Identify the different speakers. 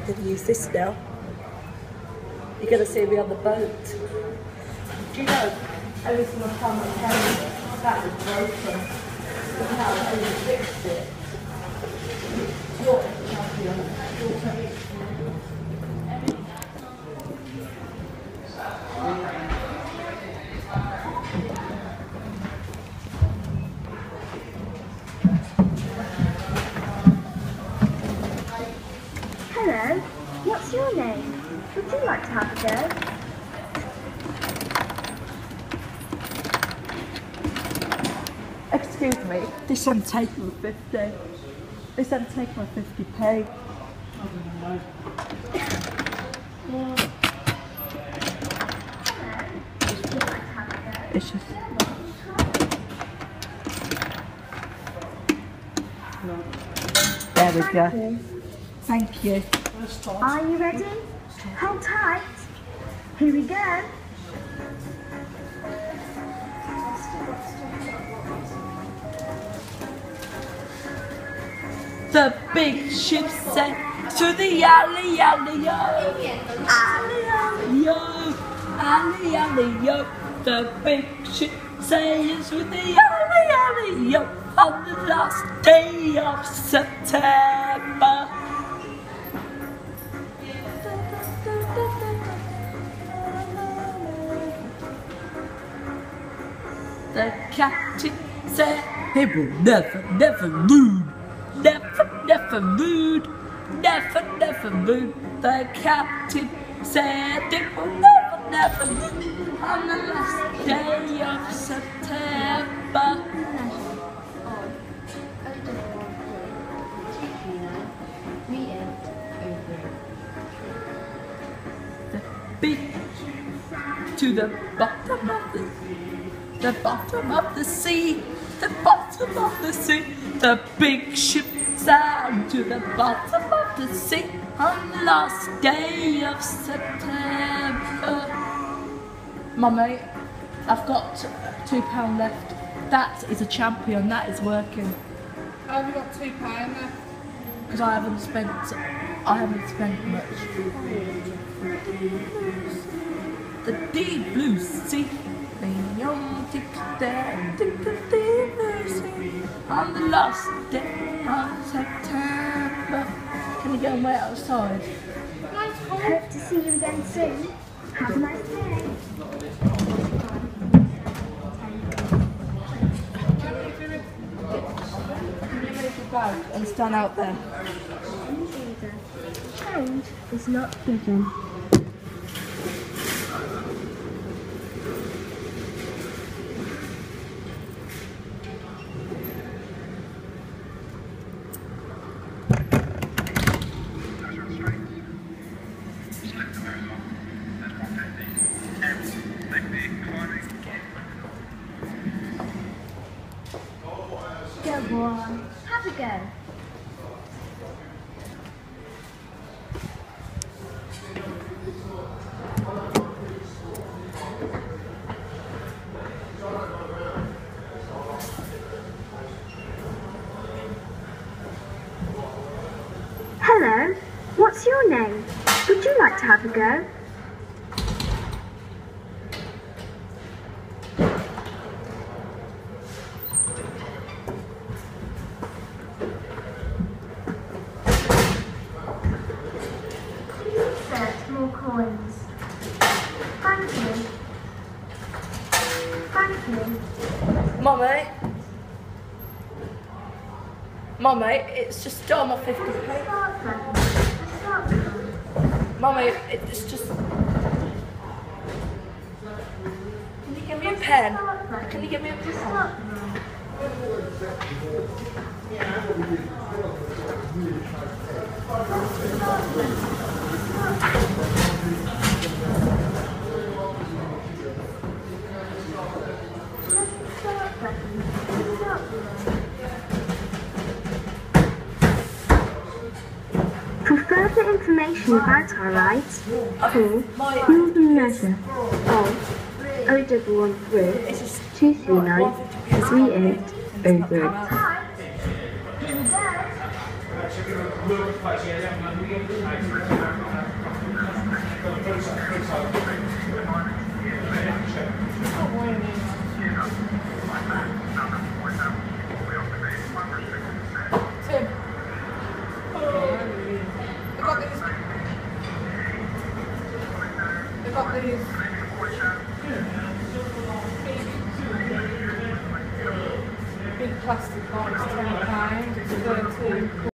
Speaker 1: can use this now. You're going to see me on the boat. Do you know, every single time I carry that was broken. Look how I fixed it. You're a champion.
Speaker 2: Hello, what's your name? Would you like to have a go?
Speaker 1: Excuse me, this one take me 50. This one take my 50p. It's just... There we go. Thank you.
Speaker 2: Are you ready? Hold tight. Here we go.
Speaker 1: The big ship sailed to the alley, alley, yo. Alley, alley, yo. Alley, alley, yo. The big ship sailed to the alley, alley, yo. On the last day of September. The captain said he will never, never lose. Never, never lose. Never, never lose. The captain said it will never, never lose. On the last day of September. The beach to the bottom of the sea, the bottom of the sea. The big ship sailed to the bottom of the sea on the last day of September. Mummy, I've got £2 left. That is a champion. That is working.
Speaker 3: How have you got £2 left?
Speaker 1: Because I haven't spent much. The deep blue sea. On the last day of September. Can you go and wait outside?
Speaker 2: Hope to see you again soon. Have a nice day.
Speaker 1: And stand out there.
Speaker 2: Change is not given. Go on, have a go. Hello, what's your name? Would you like to have a go? More coins. Thank you. Thank you.
Speaker 1: Mummy? Mummy, it's just still my 50p. Mummy, it's just... Can you give me a pen? Can you give me a pen?
Speaker 2: For further information about our rides, call Northern Leisure on 0113 239 3808.
Speaker 3: got these big plastic box, £10, it's 13.